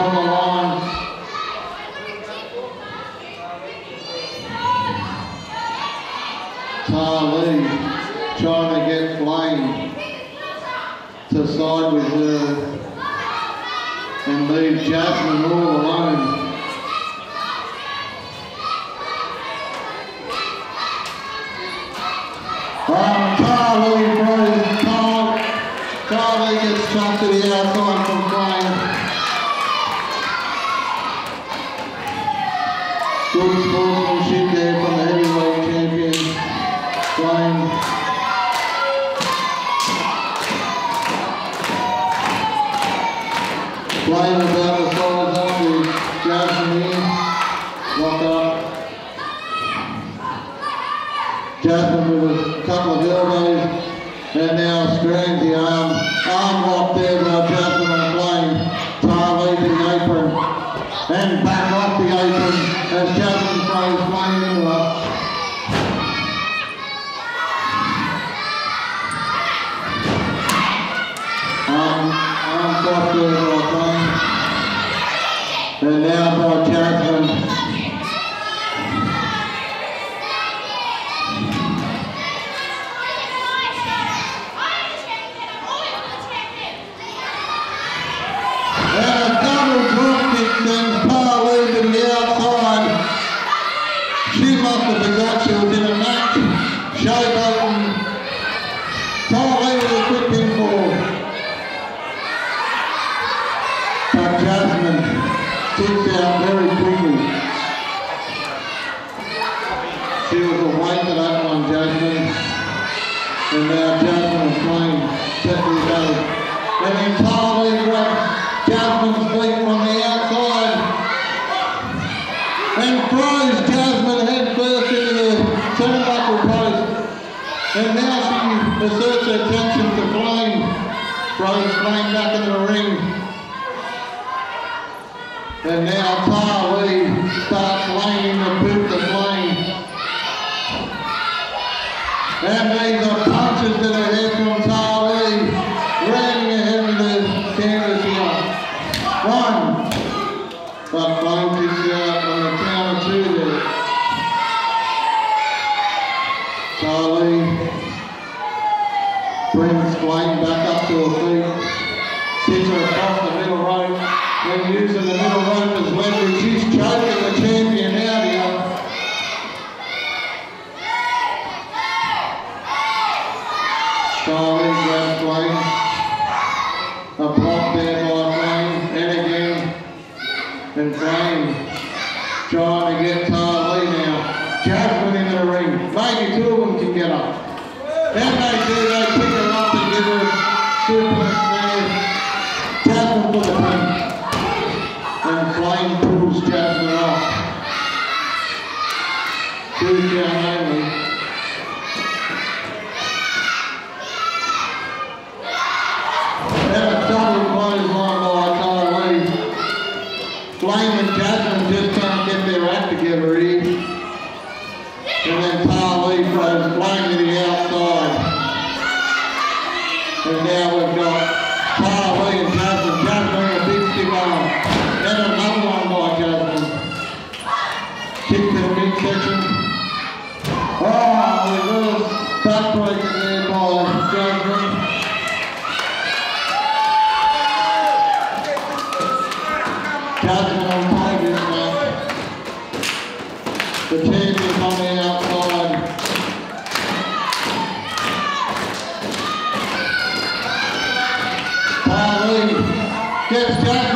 on the line. Tarlee trying to get Flame to side with her and leave Jasmin all alone. Tarlee throws time. Tarlee gets chucked to the outside from Flame. Good sportsmanship there from the heavyweight champion, Flame. Flame is out the sides on with Jasmin in. Lock up. Jasmin with a couple of elbows, and now screens the arm lock there by Jasmin and Flame. Tarlee to the apron, and back off the apron as Jasmin throws Flame into her. Arm blocked there by Flame, and now by Jasmin. She must have forgot she was in a match. Showboat and Tarlee was a quick pinfall. But Jasmin kicks out very quickly. She was away for that one, Jasmin. And now Jasmin and Flame set to go. And then Tarlee grabs Jasmin's feet from the outside and throws Jasmin head first into the turnbuckle post. And now she asserts her attention to Flame. Throws Flame back into the ring. And now Tarlee starts laying the boot to Flame. And these are punches that are here from Tarlee. Ramming ahead of the canvas here. One. But Flame kicks out on the count of two there. Tarlee brings Flame back up to her feet. Sits her across the middle rope. Then using the middle rope as leverage. She's choking the champion out here. Tarlee grabs Flame. A block there by Flame. And again. And Flame trying to get Tarlee now. Jasmin into the ring. Maybe two of them can get up. Then they do, they pick her up and give her a suplex there. Jasmin for the pin. And Flame pulls Jasmin off. 2 count only. And a double clothesline by Tarlee. Flame and Jasmin just can't get their act together here. And then Tarlee throws Flame to the outside. And now we've got Tarlee and Jasmin. Jasmin a big stick arm. And another one by Jasmin. Kick to the midsection. Reverse backbreaker there by Jasmin. Jasmin on top of this match. The champion's on the outside. Tarlee gets Jasmin.